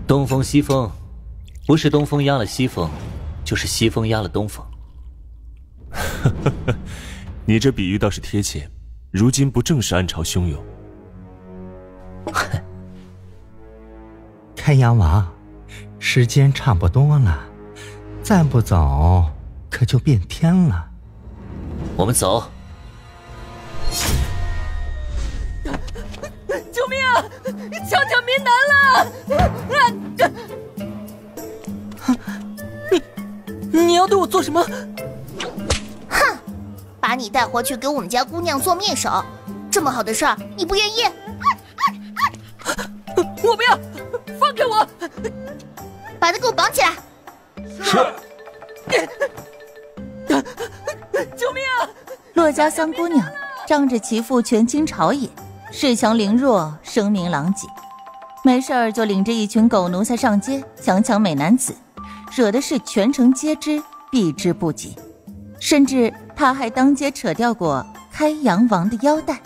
东风西风，不是东风压了西风，就是西风压了东风。 你这比喻倒是贴切，如今不正是暗潮汹涌？ 开阳王，时间差不多了，再不走可就变天了。 我们走。 救命啊！强抢民男了！你要对我做什么？ 哼，把你带回去给我们家姑娘做面首，这么好的事儿你不愿意？ 我不要，放开我！ 把他给我绑起来！ 是。 救命啊！ 骆家三姑娘仗着其父权倾朝野，恃强凌弱，声名狼藉，没事儿就领着一群狗奴才上街强抢美男子，惹的是全城皆知，避之不及。甚至他还当街扯掉过开阳王的腰带。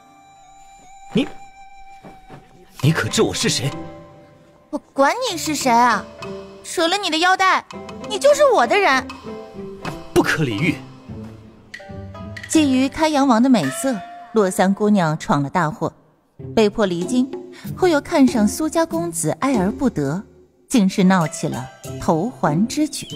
你可知我是谁？ 我管你是谁啊！扯了你的腰带，你就是我的人。 不可理喻。 觊觎开阳王的美色，骆三姑娘闯了大祸，被迫离京，后又看上苏家公子爱而不得，竟是闹起了投环之举。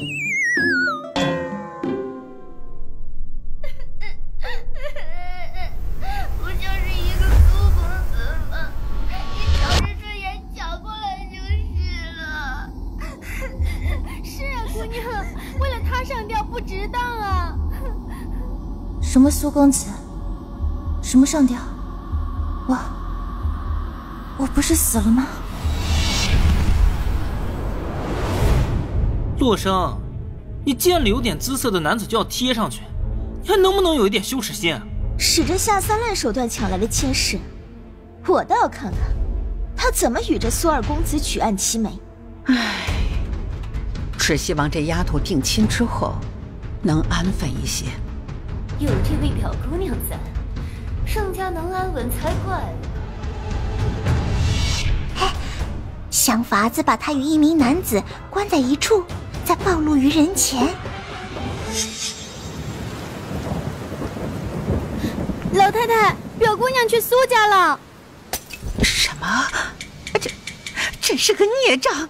不就是一个苏公子吗？你挑着顺眼抢过来就是了。 是啊，姑娘，为了他上吊不值当啊！ 什么苏公子？什么上吊？我不是死了吗？ 洛生，你见了有点姿色的男子就要贴上去，你还能不能有一点羞耻心啊？ 使着下三滥手段抢来了妾室，我倒要看看他怎么与这苏二公子举案齐眉。 唉，只希望这丫头定亲之后能安分一些。 有这位表姑娘在，盛家能安稳才怪。 想法子把他与一名男子关在一处，再暴露于人前。老太太，表姑娘去苏家了。 什么？这是个孽障！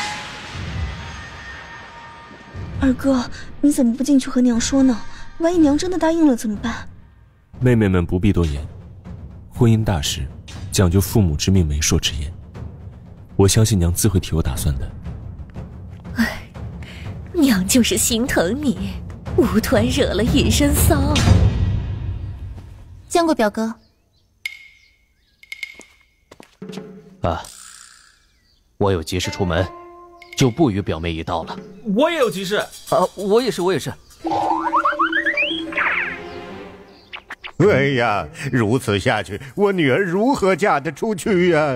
二哥，你怎么不进去和娘说呢？万一娘真的答应了怎么办？ 妹妹们不必多言，婚姻大事讲究父母之命媒妁之言，我相信娘自会替我打算的。 唉，娘就是心疼你，无端惹了一身骚。 见过表哥。 我有急事出门，就不与表妹一道了。 我也有急事我也是。 哎呀，如此下去，我女儿如何嫁得出去呀？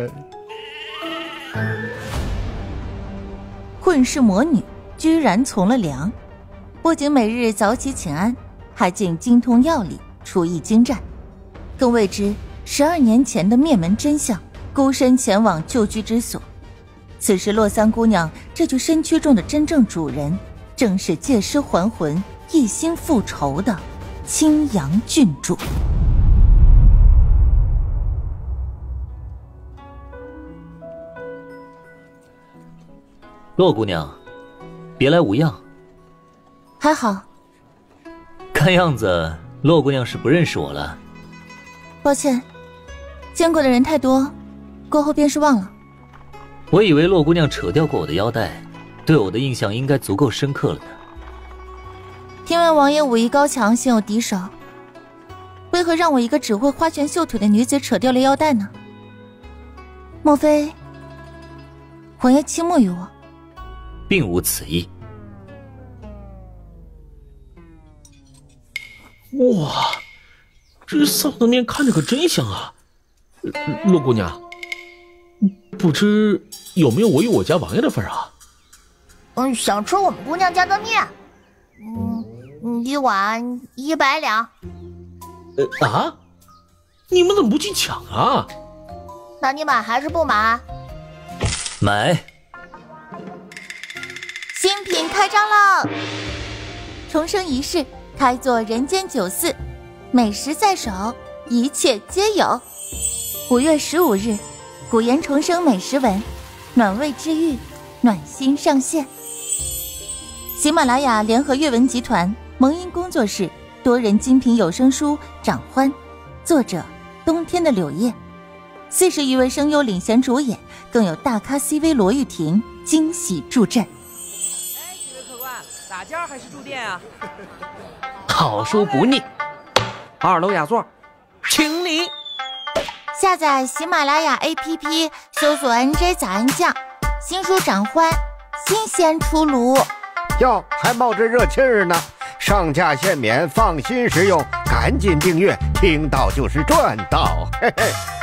混世魔女居然从了良，不仅每日早起请安，还竟精通药理，厨艺精湛，更未知12年前的灭门真相，孤身前往旧居之所。此时洛三姑娘这具身躯中的真正主人，正是借尸还魂、一心复仇的青阳郡主。 洛姑娘，别来无恙。 还好。 看样子洛姑娘是不认识我了。 抱歉，见过的人太多，过后便是忘了。 我以为洛姑娘扯掉过我的腰带，对我的印象应该足够深刻了呢。 听闻王爷武艺高强，鲜有敌手，为何让我一个只会花拳绣腿的女子扯掉了腰带呢？莫非王爷倾慕于我？ 并无此意。 哇，这臊子面看着可真香啊！洛姑娘，不知有没有我与我家王爷的份啊？ 想吃我们姑娘家的面，一碗100两。 你们怎么不去抢啊？ 那你买还是不买？ 买。 开张了！重生仪式，开作人间酒肆，美食在手，一切皆有。5月15日，古言重生美食文，暖胃治愈，暖心上线。喜马拉雅联合阅文集团、萌音工作室多人精品有声书《长欢》，作者冬天的柳叶，40余位声优领衔主演，更有大咖 CV 罗玉婷惊喜助阵。 几位客官，打尖还是住店啊？ 好书不腻 ，2楼雅座，请你。 下载喜马拉雅 APP， 搜索 NJ 早安酱，新书《长欢》新鲜出炉。 哟，还冒着热气儿呢！上架限免，放心使用，赶紧订阅，听到就是赚到，嘿嘿。